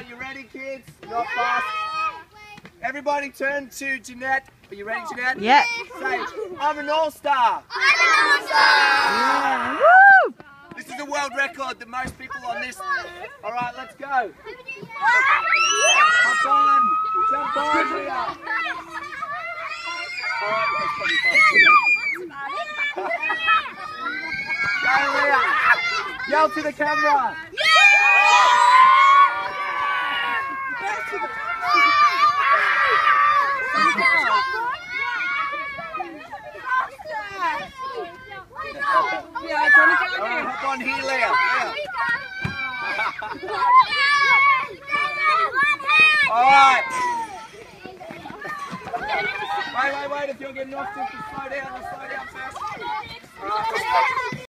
you ready, kids? Not fast. Everybody turn to Jeanette. Are you ready, Jeanette? Yeah. Say, I'm an all-star. I'm an all-star. Yeah. Woo! This is a world record that most people on this. All right, let's go. Hop on. Jump on, Leah. All right, that's probably fast. Go, Leah. Yell to the camera. Hop on here, Leah. Alright. Wait, if you're getting off, just slow down first. Alright,